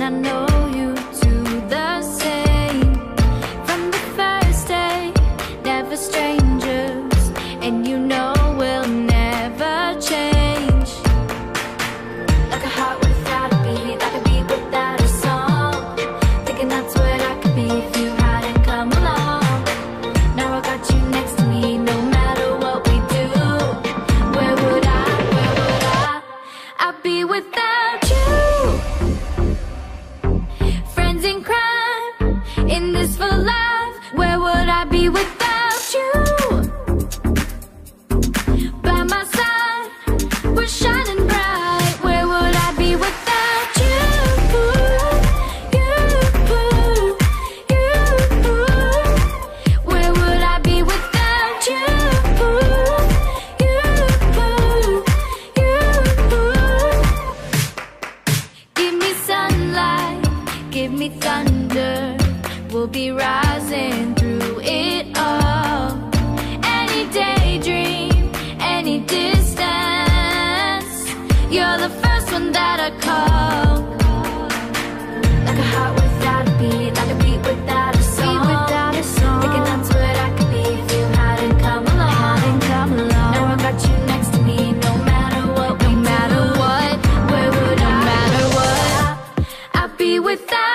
I know you do the same. From the first day, never strangers, and you know we'll never change. Like a heart without a beat, like a beat without a song. Thinking that's what I could be if you hadn't come along. Now I got you next to me, no matter what we do. Where would I'd be without you? Friends in crime, in this for life. Where would I be without you? By my side, we're shining bright. Where would I be without you? Where would I be without you? Give me sunlight, give me thunder. We'll be rising through it all. Any daydream, any distance, you're the first one that I call. Like a heart without a beat, like a beat without a song. Thinking that's what I could be if you hadn't come along. Now I got you next to me, no matter what. Where would I'd be without